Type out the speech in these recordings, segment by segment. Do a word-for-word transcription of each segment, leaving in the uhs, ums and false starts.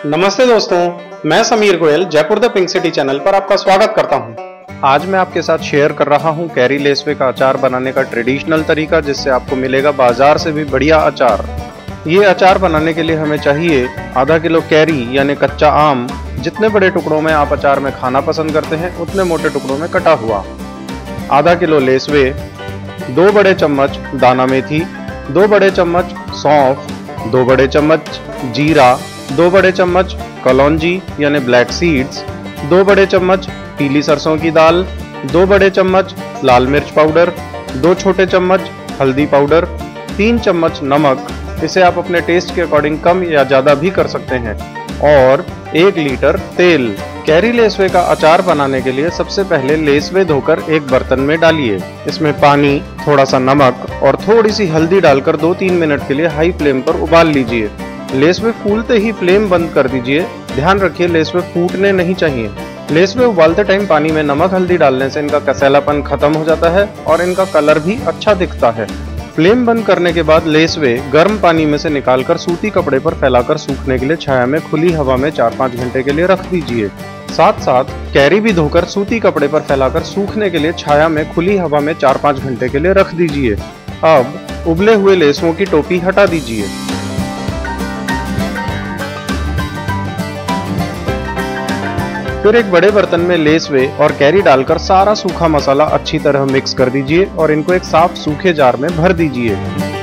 नमस्ते दोस्तों, मैं Sameer Goyal Jaipur the pink city channel पर आपका स्वागत करता हूं। आज मैं आपके साथ शेयर कर रहा हूं कैरी लेसवे का अचार बनाने का ट्रेडिशनल तरीका, जिससे आपको मिलेगा बाजार से भी बढ़िया अचार। ये अचार बनाने के लिए हमें चाहिए आधा किलो कैरी यानी कच्चा आम। जितने बड़े टुकड़ों में आप अचार में खाना पसंद करते हैं उतने मोटे टुकड़ों में कटा हुआ। आधा किलो लेसवे, दो बड़े चम्मच दाना मेथी, दो बड़े चम्मच सौंफ, दो बड़े चम्मच जीरा, दो बड़े चम्मच कलौंजी यानी ब्लैक सीड्स, दो बड़े चम्मच पीली सरसों की दाल, दो बड़े चम्मच लाल मिर्च पाउडर, दो छोटे चम्मच हल्दी पाउडर, तीन चम्मच नमक, इसे आप अपने टेस्ट के अकॉर्डिंग कम या ज़्यादा भी कर सकते हैं, और एक लीटर तेल। कैरी लेसवे का अचार बनाने के लिए सबसे पहले लेसवे धोकर एक बर्तन में डालिए। इसमें पानी, थोड़ा सा नमक और थोड़ी सी हल्दी डालकर दो तीन मिनट के लिए हाई फ्लेम पर उबाल लीजिए। लेसवे फूलते ही फ्लेम बंद कर दीजिए। ध्यान रखिए लेसवे फूटने नहीं चाहिए। लेसवे उबालते टाइम पानी में नमक हल्दी डालने से इनका कसैलापन खत्म हो जाता है और इनका कलर भी अच्छा दिखता है। फ्लेम बंद करने के बाद लेसवे गर्म पानी में से निकालकर सूती कपड़े पर फैलाकर सूखने के लिए छाया में खुली हवा में चार पाँच घंटे के लिए रख दीजिए। साथ साथ कैरी भी धोकर सूती कपड़े पर फैलाकर सूखने के लिए छाया में खुली हवा में चार पाँच घंटे के लिए रख दीजिए। अब उबले हुए लेसवों की टोपी हटा दीजिए। फिर एक बड़े बर्तन में लेसवे और कैरी डालकर सारा सूखा मसाला अच्छी तरह मिक्स कर दीजिए और इनको एक साफ सूखे जार में भर दीजिए।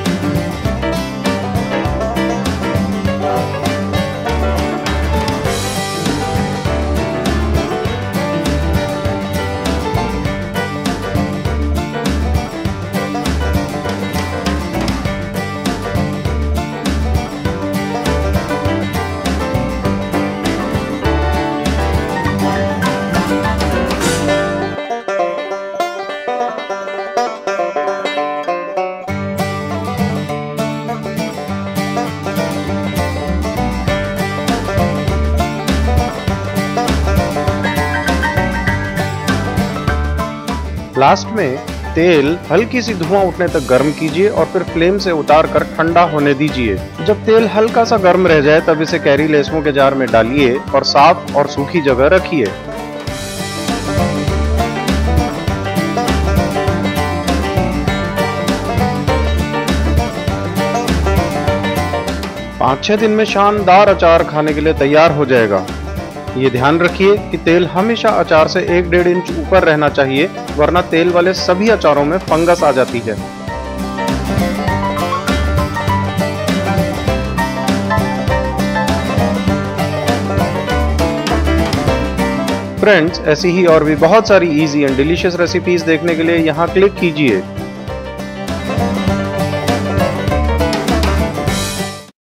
लास्ट में तेल हल्की सी धुआं उठने तक गर्म कीजिए और फिर फ्लेम से उतार कर ठंडा होने दीजिए। जब तेल हल्का सा गर्म रह जाए तब इसे कैरी लेसवों के जार में डालिए और साफ और सूखी जगह रखिए। पाँच छह दिन में शानदार अचार खाने के लिए तैयार हो जाएगा। ये ध्यान रखिए कि तेल हमेशा अचार से एक डेढ़ इंच ऊपर रहना चाहिए, वरना तेल वाले सभी अचारों में फंगस आ जाती है। फ्रेंड्स, ऐसी ही और भी बहुत सारी इजी एंड डिलीशियस रेसिपीज देखने के लिए यहाँ क्लिक कीजिए।